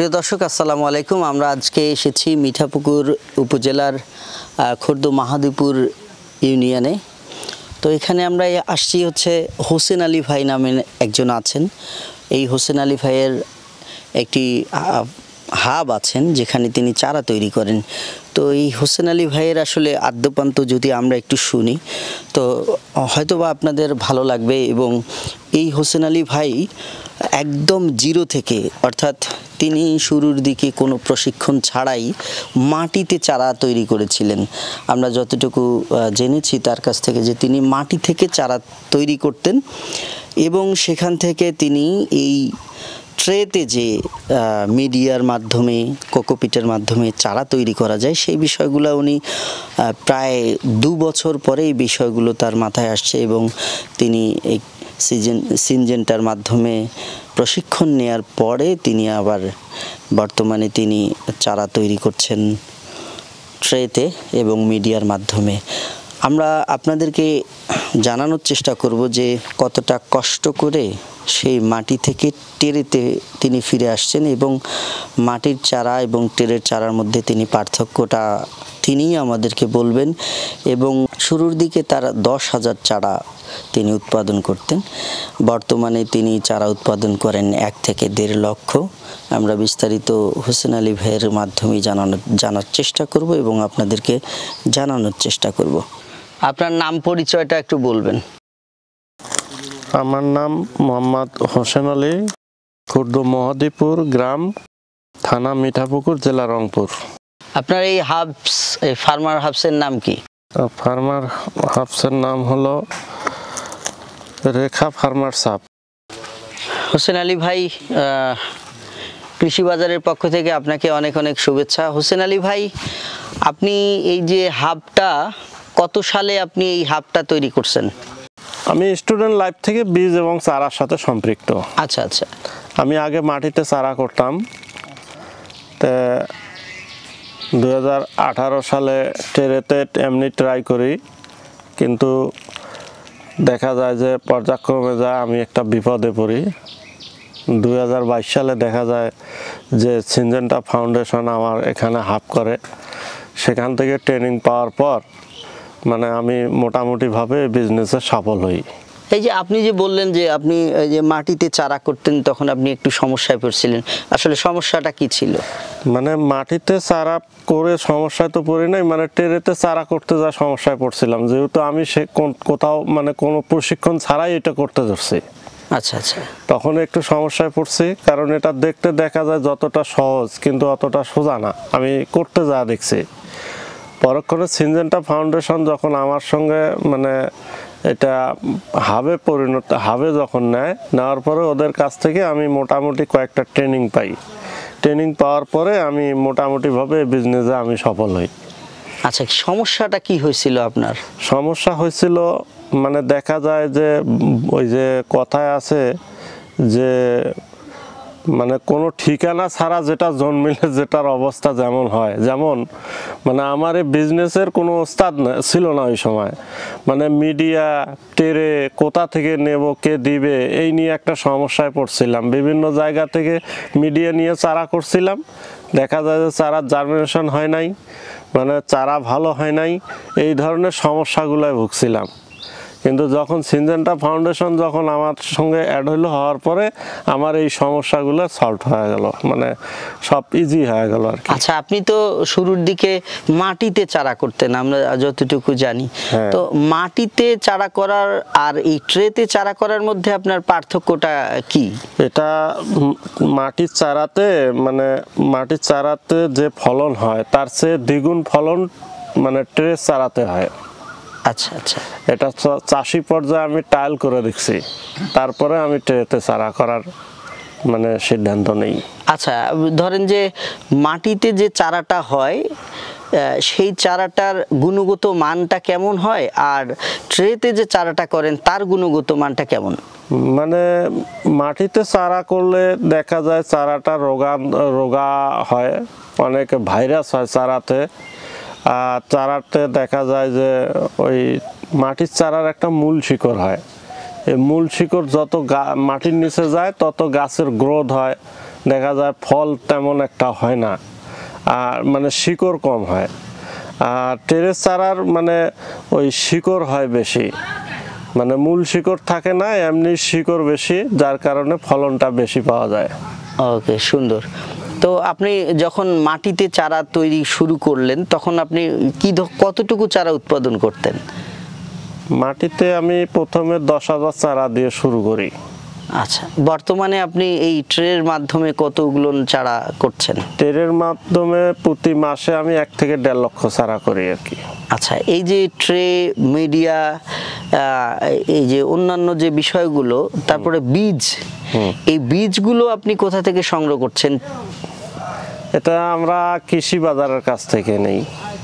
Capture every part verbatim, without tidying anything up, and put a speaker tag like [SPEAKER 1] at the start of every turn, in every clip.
[SPEAKER 1] প্রিয় দর্শক আসসালামু আলাইকুম। আমরা আজকে এসেছি মিঠাপুকুর উপজেলার খোর্দ মাহাদীপুর ইউনিয়নে। তো এখানে আমরা আসছি হচ্ছে হোসেন আলী ভাই নামে একজন আছেন। এই হোসেন আলী ভাইয়ের একটি হাব আছেন যেখানে তিনি চারা তৈরি করেন। তো এই হোসেন আলী ভাইয়ের আসলে আদ্যপান্ত যদি আমরা একটু শুনি তো হয়তোবা আপনাদের ভালো লাগবে। এবং এই হোসেন আলী ভাই একদম জিরো থেকে, অর্থাৎ তিনি শুরুর দিকে কোনো প্রশিক্ষণ ছাড়াই মাটিতে চারা তৈরি করেছিলেন। আমরা যতটুকু জেনেছি তার কাছ থেকে যে তিনি মাটি থেকে চারা তৈরি করতেন এবং সেখান থেকে তিনি এই ট্রেতে যে মিডিয়ার মাধ্যমে কোকোপিটের মাধ্যমে চারা তৈরি করা যায় সেই বিষয়গুলো উনি প্রায় দু বছর পরে এই বিষয়গুলো তার মাথায় আসছে এবং তিনি এই সিজন সিনজেন্টার মাধ্যমে প্রশিক্ষণ নেয়ার পরে তিনি আবার বর্তমানে তিনি চারা তৈরি করছেন ট্রেতে এবং মিডিয়ার মাধ্যমে। আমরা আপনাদেরকে জানানোর চেষ্টা করব যে কতটা কষ্ট করে সেই মাটি থেকে টেরেতে তিনি ফিরে আসছেন এবং মাটির চারা এবং টেরের চারার মধ্যে তিনি পার্থক্যটা তিনিই আমাদেরকে বলবেন। এবং শুরুর দিকে তারা দশ হাজার চারা তিনি উৎপাদন করতেন, বর্তমানে তিনি চারা উৎপাদন করেন এক থেকে দেড় লক্ষ। আমরা বিস্তারিত হোসেন আলী ভাইয়ের মাধ্যমে জানানোর জানার চেষ্টা করব এবং আপনাদেরকে জানানোর চেষ্টা করব। আপনার নাম পরিচয়টা একটু বলবেন।
[SPEAKER 2] আমার নাম মোহাম্মদ হোসেন আলী, খোর্দ মাহাদীপুর গ্রাম, থানা মিঠাপুকুর, জেলা রংপুর।
[SPEAKER 1] আপনার এই হাবস, এই ফার্মার হাবসের নাম কি?
[SPEAKER 2] ফার্মার হাবসের নাম হলো রেখা ফার্মার সাব।
[SPEAKER 1] হোসেন আলী ভাই, কৃষি বাজারের পক্ষ থেকে আপনাকে অনেক অনেক শুভেচ্ছা। হোসেন আলী ভাই, আপনি এই যে হাবটা কত সালে আপনি এই হাবটা তৈরি করছেন?
[SPEAKER 2] আমি স্টুডেন্ট লাইফ থেকে বীজ এবং চারার সাথে সম্পৃক্ত।
[SPEAKER 1] আচ্ছা আচ্ছা।
[SPEAKER 2] আমি আগে মাটিতে চারা করতাম, তে দু হাজার আঠারো সালে টেরেতে এমনি ট্রাই করি, কিন্তু দেখা যায় যে পর্যায়ক্রমে যায় আমি একটা বিপদে পড়ি। দুই হাজার বাইশ সালে দেখা যায় যে সিনজেন্টা ফাউন্ডেশন আমার এখানে হাব করে। সেখান থেকে ট্রেনিং পাওয়ার পর মানে আমি মোটামুটিভাবে বিজনেসে সফল হই।
[SPEAKER 1] এই যে আপনি যে বললেন যে আপনি এই যে মাটিতে চারা করতেন তখন আপনি একটু সমস্যায় পড়ছিলেন, আসলে সমস্যাটা কি ছিল?
[SPEAKER 2] মানে মাটিতে চারা করে সমস্যায় তো পড়ি নাই, মানে টেরেতে চারা করতে যা সমস্যায় পড়ছিলাম, যেহেতু আমি সে কোথাও মানে কোনো প্রশিক্ষণ ছাড়াই এটা করতে ধরছি।
[SPEAKER 1] আচ্ছা আচ্ছা।
[SPEAKER 2] তখন একটু সমস্যায় পড়ছি, কারণ এটা দেখতে দেখা যায় যতটা সহজ কিন্তু অতটা সোজা না, আমি করতে যা দেখছি। পরক্ষণে সিনজেন্টা ফাউন্ডেশন যখন আমার সঙ্গে মানে এটা হাবে পরিণত হাবে যখন নেয়, নেওয়ার পরে ওদের কাছ থেকে আমি মোটামুটি কয়েকটা ট্রেনিং পাই। ট্রেনিং পাওয়ার পরে আমি মোটামুটিভাবে বিজনেসে আমি সফল হই।
[SPEAKER 1] আচ্ছা, সমস্যাটা কি হয়েছিল আপনার?
[SPEAKER 2] সমস্যা হয়েছিল মানে দেখা যায় যে ওই যে কথায় আছে যে মানে কোনো ঠিকানা ছাড়া যেটা জন্মিলে যেটার অবস্থা যেমন হয়, যেমন মানে আমার এই বিজনেসের কোনো ওস্তাদ ছিল না ওই সময়। মানে মিডিয়া টেরে কোথা থেকে নেব, কে দিবে, এই নিয়ে একটা সমস্যায় পড়ছিলাম। বিভিন্ন জায়গা থেকে মিডিয়া নিয়ে চারা করছিলাম, দেখা যায় যে চারার জার্মিনেশন হয় নাই, মানে চারা ভালো হয় নাই, এই ধরনের সমস্যাগুলোয় ভুগছিলাম। কিন্তু যখন সিনজেন্টা ফাউন্ডেশন যখন আমার সঙ্গে অ্যাড হইলো, হওয়ার পরে আমার এই সমস্যাগুলো সলভ হয়ে গেল, মানে সব ইজি হয়ে গেল আর কি।
[SPEAKER 1] আচ্ছা, আপনি তো শুরুর দিকে মাটিতে চারা করতেন আমরা যতটুকু জানি, তো মাটিতে চারা করার আর এই ট্রেতে চারা করার মধ্যে আপনার পার্থক্যটা কি?
[SPEAKER 2] এটা মাটির চারাতে মানে মাটির চারাতে যে ফলন হয় তার চেয়ে দ্বিগুণ ফলন মানে ট্রে চারাতে হয়।
[SPEAKER 1] আচ্ছা আচ্ছা।
[SPEAKER 2] এটা চাষি পর্যায়ে আমি ট্রায়াল করে দেখছি, তারপরে আমি ট্রেতে চারা করার মানে সিদ্ধান্ত নেই।
[SPEAKER 1] আচ্ছা, ধরেন যে মাটিতে যে চারাটা হয় সেই চারাটার গুণগত মানটা কেমন হয়, আর ট্রেতে যে চারাটা করেন তার গুণগত মানটা কেমন?
[SPEAKER 2] মানে মাটিতে চারা করলে দেখা যায় চারাটা রোগা রোগা হয়, অনেক ভাইরাস হয় চারাতে। আর চারাতে দেখা যায় যে ওই মাটির চারার একটা মূল শিকড় হয়, এই মূল শিকড় যত মাটির নিচে যায় তত গাছের গ্রোথ হয়, দেখা যায় ফল তেমন একটা হয় না, আর মানে শিকড় কম হয়। আর টেরেস চারার মানে ওই শিকড় হয় বেশি, মানে মূল শিকড় থাকে না, এমনি শিকড় বেশি, যার কারণে ফলনটা বেশি পাওয়া যায়।
[SPEAKER 1] ওকে, সুন্দর। তো আপনি যখন মাটিতে চারা তৈরি শুরু করলেন তখন আপনি কি কতটুকু চারা উৎপাদন করতেন?
[SPEAKER 2] মাটিতে আমি প্রথমে দশ হাজার চারা দিয়ে শুরু করি।
[SPEAKER 1] আচ্ছা, বর্তমানে আপনি এই ট্রের মাধ্যমে কতগুলো চারা করছেন?
[SPEAKER 2] ট্রের মাধ্যমে প্রতি মাসে আমি এক থেকে দেড় লক্ষ চারা করি আর কি।
[SPEAKER 1] আচ্ছা, এই যে ট্রে, মিডিয়া, এই যে অন্যান্য যে বিষয়গুলো, তারপরে বীজ, এই বীজগুলো আপনি কোথা থেকে সংগ্রহ করছেন?
[SPEAKER 2] এটা আমরা কৃষি বাজারের কাছ থেকে নেই।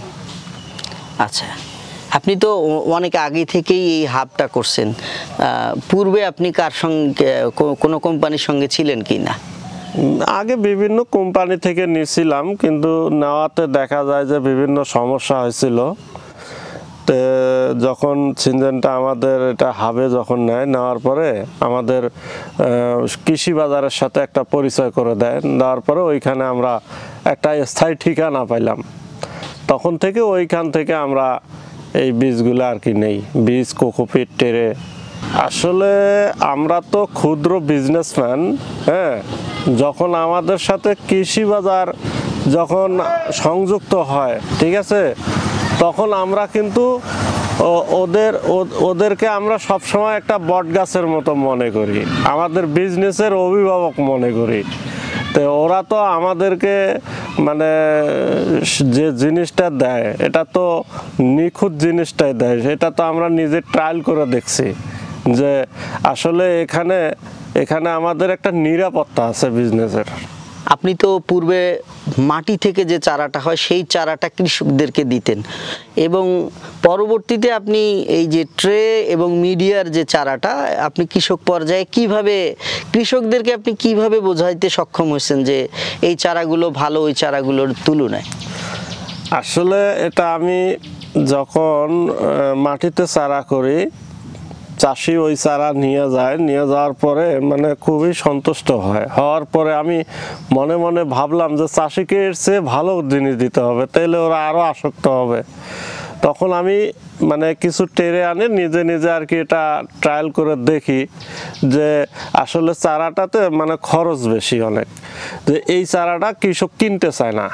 [SPEAKER 1] আচ্ছা, আপনি তো অনেক আগে থেকেই এই হাবটা করছেন, পূর্বে আপনি কার সঙ্গে, কোনো কোম্পানির সঙ্গে ছিলেন কি না?
[SPEAKER 2] আগে বিভিন্ন কোম্পানি থেকে নিয়েছিলাম, কিন্তু নেওয়াতে দেখা যায় যে বিভিন্ন সমস্যা হয়েছিল। তো যখন সিনজেন্টা আমাদের এটা হাবে যখন নেয়, নেওয়ার পরে আমাদের কৃষি বাজারের সাথে একটা পরিচয় করে দেয়, দেওয়ার পরে ওইখানে আমরা একটা স্থায়ী ঠিকানা পাইলাম। তখন থেকে ওইখান থেকে আমরা এই বীজগুলো আর কি নেই, বীজ, কোকোপিট, টেরে। আসলে আমরা তো ক্ষুদ্র বিজনেসম্যান, হ্যাঁ। যখন আমাদের সাথে কৃষি বাজার যখন সংযুক্ত হয়, ঠিক আছে, তখন আমরা কিন্তু ওদের ওদেরকে আমরা সবসময় একটা বট গাছের মতো মনে করি, আমাদের বিজনেসের অভিভাবক মনে করি। তো ওরা তো আমাদেরকে মানে যে জিনিসটা দেয় এটা তো নিখুঁত জিনিসটাই দেয়, সেটা তো আমরা নিজে ট্রায়াল করে দেখছি যে আসলে এখানে এখানে আমাদের একটা নিরাপত্তা আছে বিজনেসের।
[SPEAKER 1] আপনি তো পূর্বে মাটি থেকে যে চারাটা হয় সেই চারাটা কৃষকদেরকে দিতেন, এবং পরবর্তীতে আপনি এই যে ট্রে এবং মিডিয়ার যে চারাটা আপনি কৃষক পর্যায়ে কিভাবে কৃষকদেরকে আপনি কিভাবে বোঝাইতে সক্ষম হয়েছেন যে এই চারাগুলো ভালো ওই চারাগুলোর তুলনায়?
[SPEAKER 2] আসলে এটা আমি যখন মাটিতে চারা করি, চাষি ওই চারা নিয়ে যায়, নিয়ে যাওয়ার পরে মানে খুবই সন্তুষ্ট হয়। হওয়ার পরে আমি মনে মনে ভাবলাম যে চাষিকে এর চেয়ে ভালো জিনিস দিতে হবে, তাইলে ওরা আরও আসক্ত হবে। তখন আমি মানে কিছু টেরে আনে নিজে নিজে আর কি এটা ট্রায়াল করে দেখি যে আসলে চারাটাতে মানে খরচ বেশি অনেক, যে এই চারাটা কৃষক কিনতে চায় না।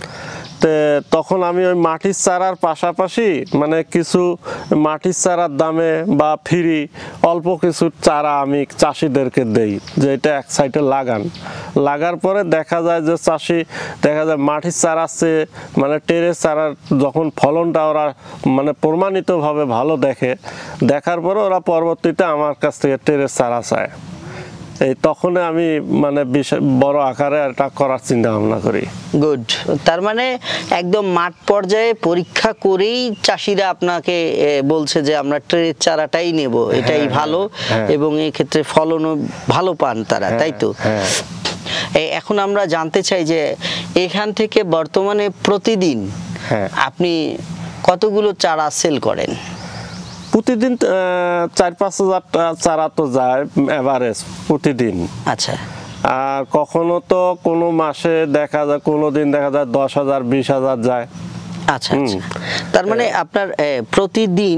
[SPEAKER 2] তখন আমি ওই মাটির চারার পাশাপাশি মানে কিছু মাটির চারার দামে বা ফ্রি অল্প কিছু চারা আমি চাষিদেরকে দেই, যে এটা এক সাইডে লাগান। লাগার পরে দেখা যায় যে চাষি দেখা যায় মাটির চারার চেয়ে মানে টেরেস চারার যখন ফলনটা ওরা মানে প্রমাণিতভাবে ভালো দেখে, দেখার পরে ওরা পরবর্তীতে আমার কাছ থেকে টেরেস চারা চায়। এই তখন আমি মানে বড় আকারে এটা করার চিন্তা ভাবনা করি।
[SPEAKER 1] গুড। তার মানে একদম মাঠ পর্যায়ে পরীক্ষা করেই চাষিরা আপনাকে বলছে যে আমরা ট্রের চারাটাই নেব, এটাই ভালো, এবং এই ক্ষেত্রে ফলনও ভালো পান তারা, তাই তো? এখন আমরা জানতে চাই যে এখান থেকে বর্তমানে প্রতিদিন আপনি কতগুলো চারা সেল করেন?
[SPEAKER 2] প্রতিদিন চার পাঁচ হাজার চারা তো যায় এভারেজ প্রতিদিন।
[SPEAKER 1] আচ্ছা।
[SPEAKER 2] আর কখনো তো কোনো মাসে দেখা যায়, কোনো দিন দেখা যায় দশ হাজার বিশ হাজার যায়।
[SPEAKER 1] আচ্ছা, তার মানে আপনার প্রতিদিন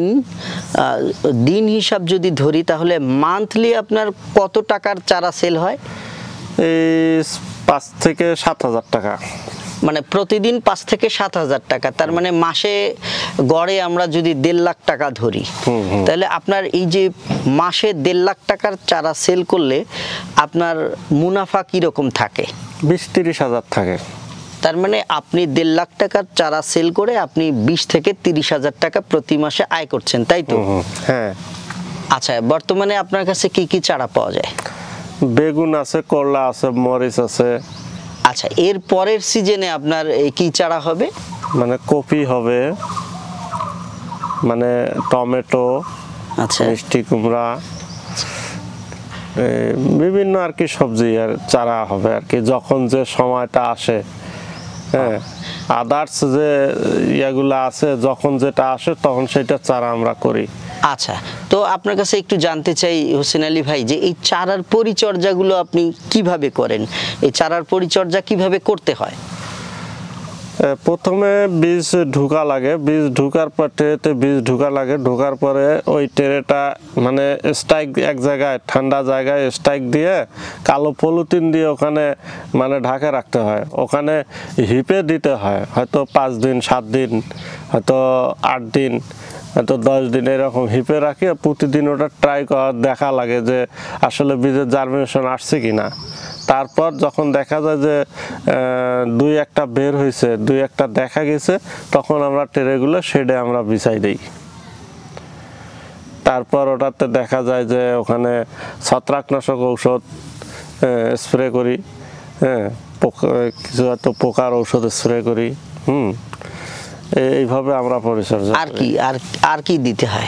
[SPEAKER 1] দিন হিসাব যদি ধরি তাহলে মান্থলি আপনার কত টাকার চারা সেল হয়?
[SPEAKER 2] এই পাঁচ থেকে সাত হাজার টাকা।
[SPEAKER 1] মানে প্রতিদিন পাঁচ থেকে সাত হাজার টাকা, তার মানে মাসে গড়ে আমরা যদি দেড় লাখ টাকা ধরি, তাহলে আপনার এই যে মাসে দেড় লাখ টাকার চারা সেল করলে আপনার মুনাফা কিরকম থাকে?
[SPEAKER 2] বিশ তিরিশ হাজার থাকে।
[SPEAKER 1] তার মানে আপনি দেড় লাখ টাকার চারা সেল করে আপনি বিশ থেকে তিরিশ হাজার টাকা প্রতি মাসে আয় করছেন, তাই তো?
[SPEAKER 2] হ্যাঁ।
[SPEAKER 1] আচ্ছা, বর্তমানে আপনার কাছে কি কি চারা পাওয়া যায়?
[SPEAKER 2] বেগুন আছে, করলা আছে, মরিচ আছে।
[SPEAKER 1] আচ্ছা, এর পরের সিজনে আপনার কি চারা হবে?
[SPEAKER 2] মানে কপি হবে, মানে টমেটো,
[SPEAKER 1] আচ্ছা,
[SPEAKER 2] মিষ্টি কুমড়া, বিভিন্ন আর কি সবজি আর চারা হবে আর কি, যখন যে সময়টা আসে। হ্যাঁ, আদার্স যে ইয়েগুলো আছে যখন যেটা আসে তখন সেটা চারা আমরা করি।
[SPEAKER 1] আচ্ছা, তো আপনার কাছে একটু জানতে চাই হোসেন আলী ভাই যে এই চারার পরিচর্যাগুলো আপনি কিভাবে করেন, এই চারার পরিচর্যা কিভাবে করতে হয়?
[SPEAKER 2] প্রথমে বীজ ঢুকা লাগে, বীজ ঢুকার পর ট্রেতে বীজ ঢুকা লাগে, ঢোকার পরে ওই ট্রেটা মানে স্ট্রাইক এক জায়গায় ঠান্ডা জায়গায় স্ট্রাইক দিয়ে কালো পলিথিন দিয়ে ওখানে মানে ঢাকে রাখতে হয়। ওখানে হিপে দিতে হয়, হয়তো পাঁচ দিন সাত দিন হয়তো আট দিন হয়তো দশ দিন এরকম হিপে রাখি। প্রতিদিন ওটা ট্রাই করা দেখা লাগে যে আসলে বীজের জার্মিনেশন আসছে কিনা। তারপর যখন দেখা যায় যে দুই একটা বের হয়েছে, দুই একটা দেখা গেছে, তখন আমরা ট্রেগুলো শেডে আমরা বিছাই দিই। তারপর ওটাতে দেখা যায় যে ওখানে ছত্রাকনাশক ঔষধ স্প্রে করি, হ্যাঁ কিছু হয়তো পোকার ঔষধ স্প্রে করি। হুম এইভাবে আমরা পরিচর্যা।
[SPEAKER 1] আর কি আর আর কি দিতে হয়?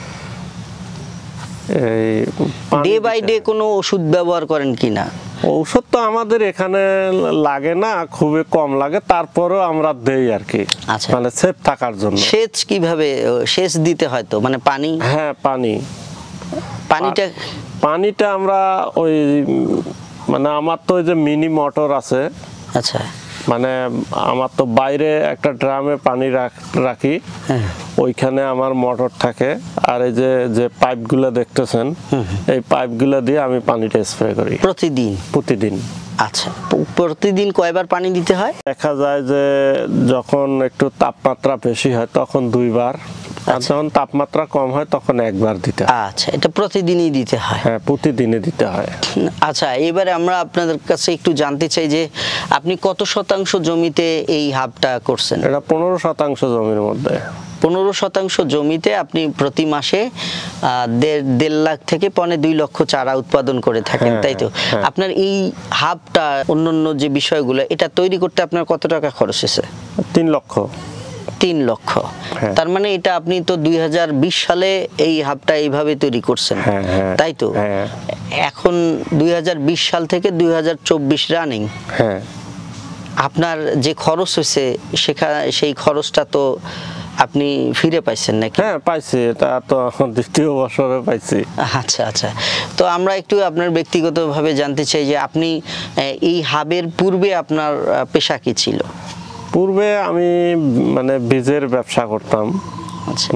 [SPEAKER 2] এই
[SPEAKER 1] ডে বাই ডে কোনো ওষুধ ব্যবহার করেন কিনা?
[SPEAKER 2] ঔষধ তো আমাদের এখানে লাগে না, খুবই কম লাগে, তারপরেও আমরা দেই আর কি, মানে সেফ থাকার জন্য।
[SPEAKER 1] সেচ কিভাবে সেচ দিতে হয়? তো মানে পানি?
[SPEAKER 2] হ্যাঁ পানি,
[SPEAKER 1] পানিটা
[SPEAKER 2] পানিটা আমরা ওই মানে আমার তো ওই যে মিনি মোটর আছে।
[SPEAKER 1] আচ্ছা,
[SPEAKER 2] মানে আমার তো বাইরে একটা ড্রামে পানি রাখি, ওইখানে আমার মোটর থাকে। আর এই যে যে পাইপগুলো দেখতেছেন, এই পাইপগুলো দিয়ে আমি পানিটা স্প্রে করি প্রতিদিন প্রতিদিন
[SPEAKER 1] আচ্ছা, প্রতিদিন কয়বার পানি দিতে হয়?
[SPEAKER 2] দেখা যায় যে যখন একটু তাপমাত্রা বেশি হয় তখন দুইবার, আর যখন তাপমাত্রা কম হয় তখন একবার দিতে হয়।
[SPEAKER 1] আচ্ছা, এটা প্রতিদিনই দিতে হয়?
[SPEAKER 2] হ্যাঁ প্রতিদিনই দিতে হয়।
[SPEAKER 1] আচ্ছা, এবারে আমরা আপনাদের কাছে একটু জানতে চাই যে আপনি কত শতাংশ জমিতে এই হাবটা করছেন?
[SPEAKER 2] এটা পনেরো শতাংশ জমির মধ্যে।
[SPEAKER 1] পনেরো শতাংশ জমিতে আপনি প্রতি মাসে দেড় দেড় লাখ থেকে পৌনে দুই লক্ষ চারা উৎপাদন করে থাকেন, তাই তো? আপনার এই হাবটা অন্যান্য যে বিষয়গুলো এটা তৈরি করতে আপনার কত টাকা খরচ হয়েছে?
[SPEAKER 2] তিন লক্ষ।
[SPEAKER 1] তিন লক্ষ। তার মানে এটা আপনি তো দুই হাজার বিশ সালে এই হাবটা এইভাবে তৈরি করছেন, তাই তো? এখন দুই হাজার বিশ সাল থেকে দুই হাজার চব্বিশ রানিং, আপনার যে খরচ হয়েছে সেখানে সেই খরচটা তো আপনি ফিরে পাইছেন নাকি?
[SPEAKER 2] হ্যাঁ পাইছি, এটা তো দ্বিতীয় বছরে পাইছি।
[SPEAKER 1] আচ্ছা আচ্ছা, তো আমরা একটু আপনার ব্যক্তিগতভাবে জানতে চাই যে আপনি এই হাবের পূর্বে আপনার পেশা কি ছিল?
[SPEAKER 2] পূর্বে আমি মানে বীজের ব্যবসা করতাম।
[SPEAKER 1] আচ্ছা,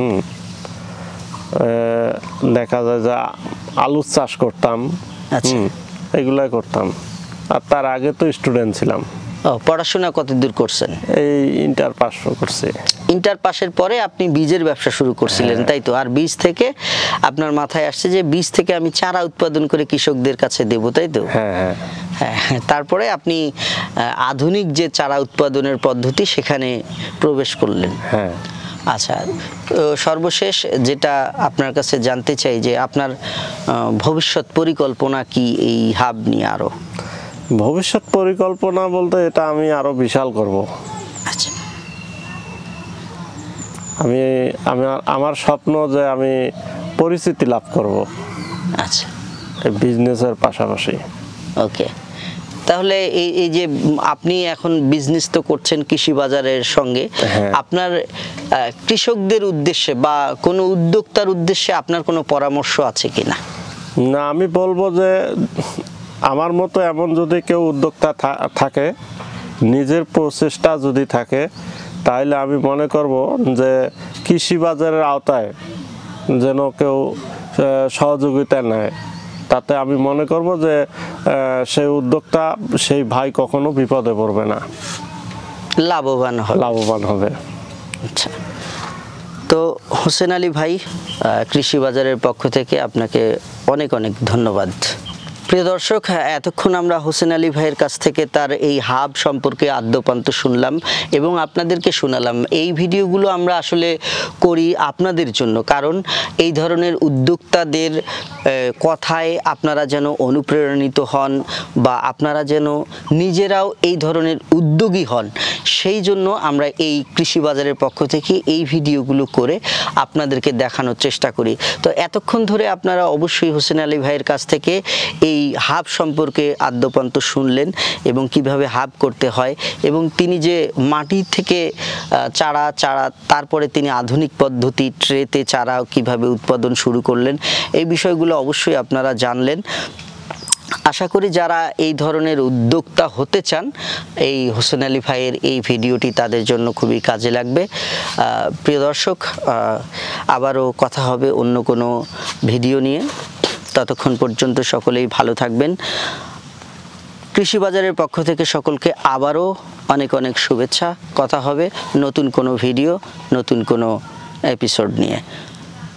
[SPEAKER 2] দেখা যায় যে আলু চাষ করতাম।
[SPEAKER 1] আচ্ছা,
[SPEAKER 2] এগুলাই করতাম। আর তার আগে তো স্টুডেন্ট ছিলাম।
[SPEAKER 1] ও, পড়াশোনা কতদূর করছেন?
[SPEAKER 2] এই ইন্টার পাস করছি।
[SPEAKER 1] ইন্টার পাসের পরে আপনি বীজের ব্যবসা শুরু করছিলেন, তাই তো? আর বীজ থেকে আপনার মাথায় আসছে যে বীজ থেকে আমি চারা উৎপাদন করে কৃষকদের কাছে দেব, তাই তো?
[SPEAKER 2] হ্যাঁ হ্যাঁ
[SPEAKER 1] হ্যাঁ, তারপরে আপনি আধুনিক যে চারা উৎপাদনের পদ্ধতি সেখানে প্রবেশ করলেন।
[SPEAKER 2] হ্যাঁ।
[SPEAKER 1] আচ্ছা, সর্বশেষ যেটা আপনার কাছে জানতে চাই যে আপনার ভবিষ্যৎ পরিকল্পনা কি এই হাব নিয়ে? আরো
[SPEAKER 2] ভবিষ্যৎ পরিকল্পনা বলতে এটা আমি আরো বিশাল করব।
[SPEAKER 1] আচ্ছা,
[SPEAKER 2] আমি আমি আমার স্বপ্ন যে আমি পরিচিতি লাভ করব।
[SPEAKER 1] আচ্ছা,
[SPEAKER 2] বিজনেসের পাশাপাশি।
[SPEAKER 1] ওকে, তাহলে এই এই যে আপনি এখন বিজনেস তো করছেন কৃষি বাজারের সঙ্গে, আপনার কৃষকদের উদ্দেশ্যে বা কোনো উদ্যোক্তার উদ্দেশ্যে আপনার কোনো পরামর্শ আছে কিনা?
[SPEAKER 2] না, আমি বলবো যে আমার মতো এমন যদি কেউ উদ্যোক্তা থাকে, নিজের প্রচেষ্টা যদি থাকে, তাহলে আমি মনে করব যে কৃষি বাজারের আওতায় যেন কেউ সহযোগিতা নেয়। তাতে আমি মনে করব যে সেই উদ্যোক্তা, সেই ভাই কখনো বিপদে পড়বে না,
[SPEAKER 1] লাভবান হবে
[SPEAKER 2] লাভবান হবে।
[SPEAKER 1] আচ্ছা, তো হোসেন আলী ভাই, কৃষি বাজারের পক্ষ থেকে আপনাকে অনেক অনেক ধন্যবাদ। প্রিয় দর্শক, এতক্ষণ আমরা হোসেন আলী ভাইয়ের কাছ থেকে তার এই হাব সম্পর্কে আদ্যপান্ত শুনলাম এবং আপনাদেরকে শোনালাম। এই ভিডিওগুলো আমরা আসলে করি আপনাদের জন্য, কারণ এই ধরনের উদ্যোক্তাদের কথায় আপনারা যেন অনুপ্রেরণিত হন বা আপনারা যেন নিজেরাও এই ধরনের উদ্যোগী হন, সেই জন্য আমরা এই কৃষি বাজারের পক্ষ থেকে এই ভিডিওগুলো করে আপনাদেরকে দেখানোর চেষ্টা করি। তো এতক্ষণ ধরে আপনারা অবশ্যই হোসেন আলী ভাইয়ের কাছ থেকে এই এই হাব সম্পর্কে আদ্যপান্ত শুনলেন এবং কিভাবে হাব করতে হয়, এবং তিনি যে মাটি থেকে চারা চারা তারপরে তিনি আধুনিক পদ্ধতি ট্রেতে চারা কিভাবে উৎপাদন শুরু করলেন, এই বিষয়গুলো অবশ্যই আপনারা জানলেন। আশা করি যারা এই ধরনের উদ্যোক্তা হতে চান, এই হোসেন আলী ভাইয়ের এই ভিডিওটি তাদের জন্য খুবই কাজে লাগবে। প্রিয় দর্শক, আবারও কথা হবে অন্য কোনো ভিডিও নিয়ে। ততক্ষণ পর্যন্ত সকলেই ভালো থাকবেন। কৃষি বাজারের পক্ষ থেকে সকলকে আবারও অনেক অনেক শুভেচ্ছা। কথা হবে নতুন কোনো ভিডিও, নতুন কোনো এপিসোড নিয়ে।